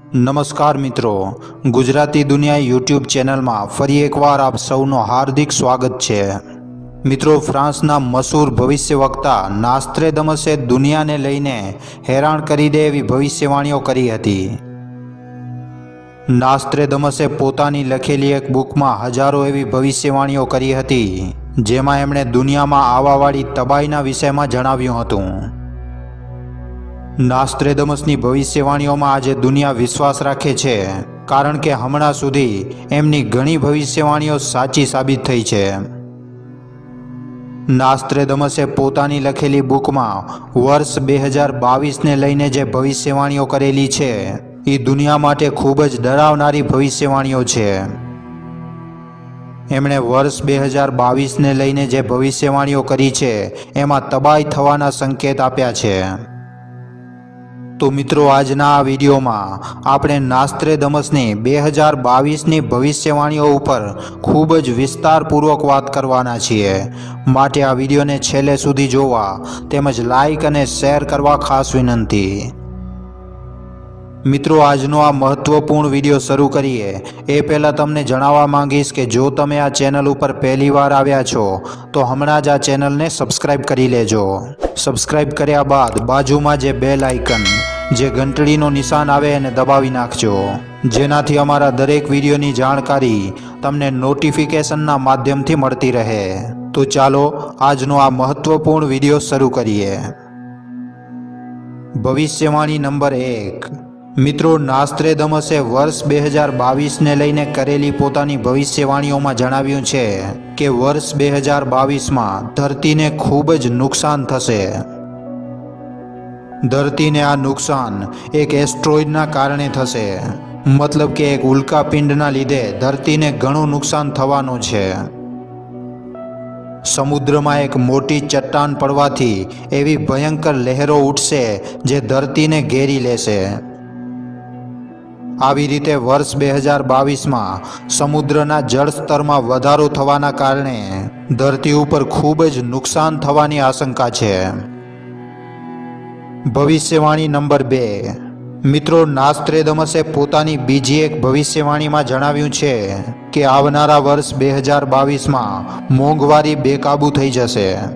નમસ્કાર મિત્રો, ગુજરાતી દુનિયા યુટ્યુબ ચેનલમાં ફરી એકવાર આપ સૌનો હાર્દિક સ્વાગત છે। મિત્રો, ફ્રાન્સના મશહૂર ભવિષ્યવક્તા નાસ્ત્રેદમસે દુનિયાને લઈને હેરાન કરી દે એવી ભવિષ્યવાણીઓ કરી હતી। નાસ્ત્રેદમસે પોતાની લખેલી એક બુકમાં હજારો એવી ભવિષ્યવાણીઓ કરી હતી, જેમાં એમણે દુનિયામાં આવવાવાળી તબાહીના વિષયમાં જણાવ્યું હતું। નાસ્ત્રેદમસની ભવિષ્યવાણીઓમાં આજે દુનિયા વિશ્વાસ રાખે છે, કારણ કે હમણાં સુધી એમની ઘણી ભવિષ્યવાણીઓ સાચી સાબિત થઈ છે। નાસ્ત્રેદમસે પોતાની લખેલી બુકમાં વર્ષ 2022ને લઈને જે ભવિષ્યવાણીઓ કરેલી છે એ દુનિયા માટે ખૂબ જ ડરાવનારી ભવિષ્યવાણીઓ છે। એમણે વર્ષ 2022ને લઈને જે ભવિષ્યવાણીઓ કરી છે એમાં તબાહી થવાના સંકેત આપ્યા છે। તો મિત્રો, આજના આ વિડીયોમાં આપણે નાસ્ત્રેદમસની 2022ની ભવિષ્યવાણીઓ ઉપર ખૂબ જ વિસ્તારપૂર્વક વાત કરવાના છીએ, માટે આ વિડીયોને છેલ્લે સુધી જોવા તેમજ લાઈક અને શેર કરવા ખાસ વિનંતી। મિત્રો, આજનો આ મહત્વપૂર્ણ વિડીયો શરૂ કરીએ એ પહેલાં તમને જણાવવા માંગીશ કે જો તમે આ ચેનલ ઉપર પહેલીવાર આવ્યા છો તો હમણાં જ આ ચેનલને સબસ્ક્રાઈબ કરી લેજો। સબસ્ક્રાઈબ કર્યા બાદ બાજુમાં જે બેલ આઇકન જે ઘંટડીનો નિશાન આવે એને દબાવી નાખજો, જેનાથી અમારા દરેક વિડીયોની જાણકારી તમને નોટિફિકેશનના માધ્યમથી મળતી રહે। તો ચાલો આજનો આ મહત્વપૂર્ણ વિડીયો શરૂ કરીએ। ભવિષ્યવાણી નંબર 1। મિત્રો, નાસ્ત્રેદમસે વર્ષ 2022ને લઈને કરેલી પોતાની ભવિષ્યવાણીઓમાં જણાવ્યું છે કે વર્ષ 2022માં ધરતીને ખૂબ જ નુકસાન થશે। ધરતીને આ નુકસાન એક એસ્ટ્રોઇડના કારણે થશે, મતલબ કે એક ઉલ્કાપિંડના લીધે ધરતીને ઘણું નુકસાન થવાનું છે। સમુદ્રમાં એક મોટી ચટ્ટાન પડવાથી એવી ભયંકર લહેરો ઉઠશે જે ધરતીને ઘેરી લેશે। આવી રીતે વર્ષ 2022માં સમુદ્રના જળસ્તરમાં વધારો થવાના કારણે ધરતી ઉપર ખૂબ જ નુકસાન થવાની આશંકા છે। ભવિષ્યવાણી નંબર 2। મિત્રો, નાસ્ત્રેદમસે પોતાની બીજી એક ભવિષ્યવાણીમાં જણાવ્યું છે કે આવનારા વર્ષ 2022માં મોંઘવારી બેકાબૂ થઈ જશે।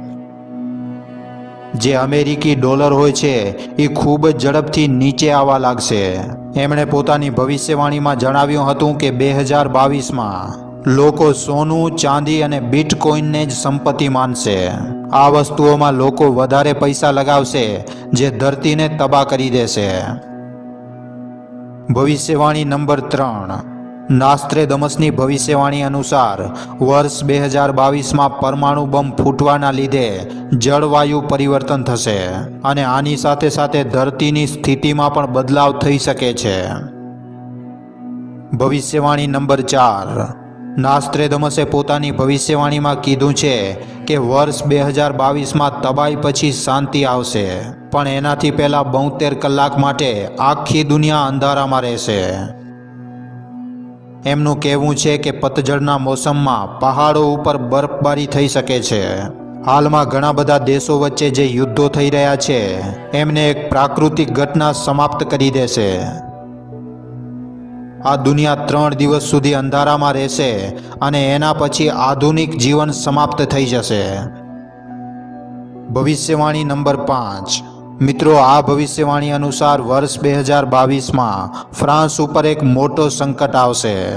જે અમેરિકી ડોલર હોય છે એ ખૂબ જ ઝડપથી નીચે આવવા લાગશે। એમણે પોતાની ભવિષ્યવાણીમાં જણાવ્યું હતું કે 2022માં લોકો સોનું, ચાંદી અને બિટકોઇનને જ સંપત્તિ માનશે। આ વસ્તુઓમાં લોકો વધારે પૈસા લગાવશે, જે ધરતીને તબાહ કરી દેશે। ભવિષ્યવાણી નંબર 3। નાસ્ત્રેદમસની ભવિષ્યવાણી અનુસાર વર્ષ 2022માં પરમાણુ બોમ્બ ફૂટવાના લીધે જળવાયુ પરિવર્તન થશે અને આની સાથે સાથે ધરતીની સ્થિતિમાં પણ બદલાવ થઈ શકે છે। ભવિષ્યવાણી નંબર 4। નાસ્ત્રેદમસે પોતાની ભવિષ્યવાણીમાં કીધું છે કે વર્ષ 2022માં તબાહી પછી શાંતિ આવશે, પણ એનાથી પહેલાં 72 કલાક માટે આખી દુનિયા અંધારામાં રહેશે। એમનું કહેવું છે કે પતઝડના મોસમમાં પહાડો ઉપર બરફબારી થઈ શકે છે। હાલમાં ઘણા બધા દેશો વચ્ચે જે યુદ્ધો થઈ રહ્યા છે એમને એક પ્રાકૃતિક ઘટના સમાપ્ત કરી દેશે। આ દુનિયા 3 દિવસ સુધી અંધારામાં રહેશે અને એના પછી આધુનિક જીવન સમાપ્ત થઈ જશે। ભવિષ્યવાણી નંબર 5। મિત્રો, આ ભવિષ્યવાણી અનુસાર વર્ષ 2022માં ફ્રાન્સ ઉપર એક મોટો સંકટ આવશે।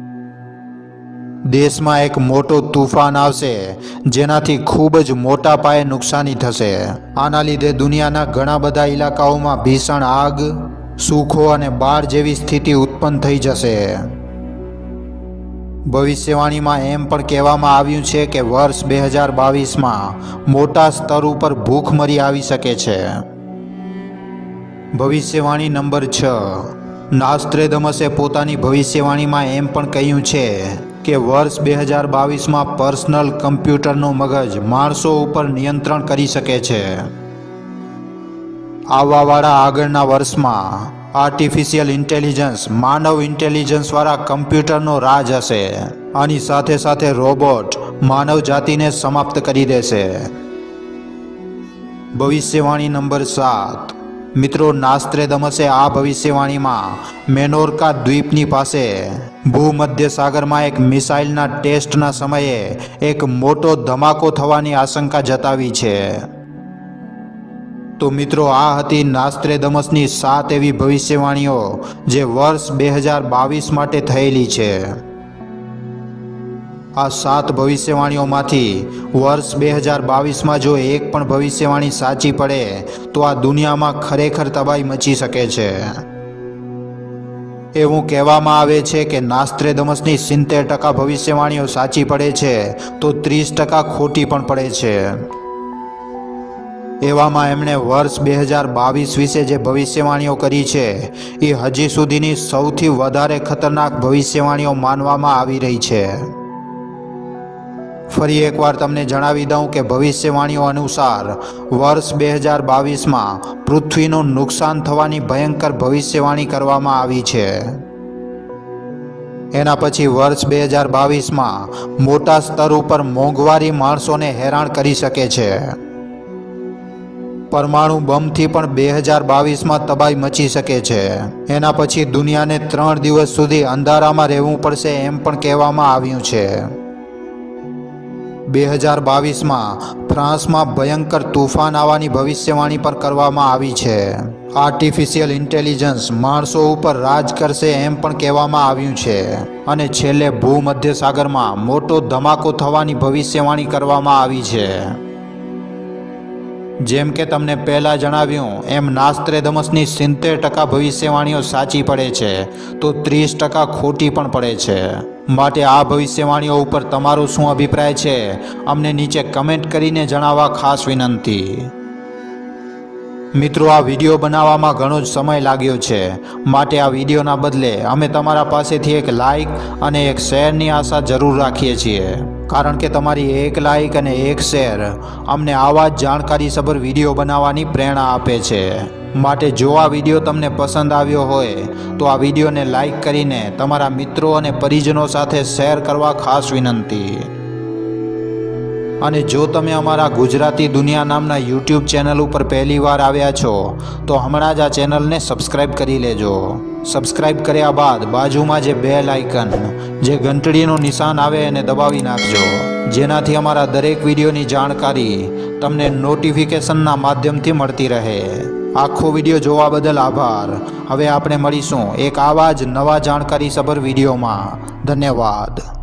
દેશમાં એક મોટો તૂફાન આવશે, જેનાથી ખૂબ જ મોટા પાયે નુકસાની થશે। આના લીધે દુનિયાના ઘણા બધા ઇલાકાઓમાં ભીષણ આગ, સૂખો અને બાઢ જેવી સ્થિતિ ઉત્પન્ન થઈ જશે। ભવિષ્યવાણીમાં એમ પણ કહેવામાં આવ્યું છે કે વર્ષ 2022માં મોટા સ્તર ઉપર ભૂખમરી આવી શકે છે। ભવિષ્યવાણી નંબર 6। નાસ્ત્રેદમસે પોતાની ભવિષ્યવાણીમાં એમ પણ કહ્યું છે કે વર્ષ 2022માં પર્સનલ કમ્પ્યુટરનું મગજ માણસો ઉપર નિયંત્રણ કરી શકે છે। આવવાવાળા આગળના વર્ષમાં આર્ટિફિશિયલ ઇન્ટેલિજન્સ માનવ ઇન્ટેલિજન્સવાળા કમ્પ્યુટરનો રાજ હશે। આની સાથે સાથે રોબોટ માનવ જાતિને સમાપ્ત કરી દેશે। ભવિષ્યવાણી નંબર 7। મિત્રો, નાસ્ત્રેદમસે આ ભવિષ્યવાણીમાં મેનોર્કા દ્વીપની પાસે ભૂમધ્ય સાગરમાં એક મિસાઇલના ટેસ્ટના સમયે એક મોટો ધમાકો થવાની આશંકા જતાવી છે. તો મિત્રો, આ હતી નાસ્ત્રેદમસની 7 એવી ભવિષ્યવાણીઓ જે વર્ષ 2022 માટે થયેલી છે. આ 7 ભવિષ્યવાણીઓમાંથી વર્ષ 2022માં જો એક પણ ભવિષ્યવાણી સાચી પડે તો આ દુનિયામાં ખરેખર તબાહી મચી શકે છે. એવું કહેવામાં આવે છે કે નાસ્ત્રેદમસની 70% ભવિષ્યવાણીઓ સાચી પડે છે તો 30% ખોટી પણ પડે છે. એવામાં એમણે વર્ષ 2022 વિશે જે ભવિષ્યવાણીઓ કરી છે એ હજી સુધીની સૌથી વધારે ખતરનાક ભવિષ્યવાણીઓ માનવામાં આવી રહી છે. ફરી એકવાર તમને જણાવી દઉં કે ભવિષ્યવાણીઓ અનુસાર વર્ષ 2022માં પૃથ્વીનું નુકસાન થવાની ભયંકર ભવિષ્યવાણી કરવામાં આવી છે. એના પછી વર્ષ 2022માં મોટા સ્તર ઉપર મોંઘવારી માણસોને હેરાન કરી શકે છે. પરમાણુ બમથી પણ 2022માં તબાહી મચી શકે છે. એના પછી દુનિયાને 3 દિવસ સુધી અંધારામાં રહેવું પડશે એમ પણ કહેવામાં આવ્યું છે. 2022માં ફ્રાન્સમાં ભયંકર તૂફાન આવવાની ભવિષ્યવાણી પણ કરવામાં આવી છે. આર્ટિફિશિયલ ઇન્ટેલિજન્સ માણસો ઉપર રાજ કરશે એમ પણ કહેવામાં આવ્યું છે. અને છેલ્લે ભૂમધ્ય સાગરમાં મોટો ધમાકો થવાની ભવિષ્યવાણી કરવામાં આવી છે. જેમ કે તમને પહેલાં જણાવ્યું એમ નાસ્ત્રેદમસની 70% ભવિષ્યવાણીઓ સાચી પડે છે તો 30% ખોટી પણ પડે છે. માટે આ ભવિષ્યવાણીઓ ઉપર તમારો શું અભિપ્રાય છે અમને નીચે કમેન્ટ કરીને જણાવવા ખાસ વિનંતી. મિત્રો, આ વિડીયો બનાવવામાં ઘણો જ સમય લાગ્યો છે, માટે આ વિડીયોના બદલે અમે તમારા પાસેથી એક લાઇક અને એક શેરની આશા જરૂર રાખીએ છીએ. કારણ કે તમારી એક લાઇક અને એક શેર અમને આવા જ જાણકારીસભર વિડીયો બનાવવાની પ્રેરણા આપે છે. માટે જો આ વિડીયો તમને પસંદ આવ્યો હોય તો આ વિડીયોને લાઇક કરીને તમારા મિત્રો અને પરિજનો સાથે શેર કરવા ખાસ વિનંતી. અને જો તમે અમારા ગુજરાતી દુનિયા નામના યુટ્યુબ ચેનલ ઉપર પહેલીવાર આવ્યા છો તો હમણાં જ આ ચેનલને સબસ્ક્રાઈબ કરી લેજો. સબસ્ક્રાઈબ કર્યા બાદ બાજુમાં જે બેલ આઇકન જે ઘંટડીનું નિશાન આવે એને દબાવી નાખજો, જેનાથી અમારા દરેક વિડીયોની જાણકારી તમને નોટિફિકેશનના માધ્યમથી મળતી રહે. આખો વિડીયો જોવા બદલ આભાર. હવે આપણે મળીશું એક આવા જ નવા જાણકારીસભર વિડીયોમાં. ધન્યવાદ.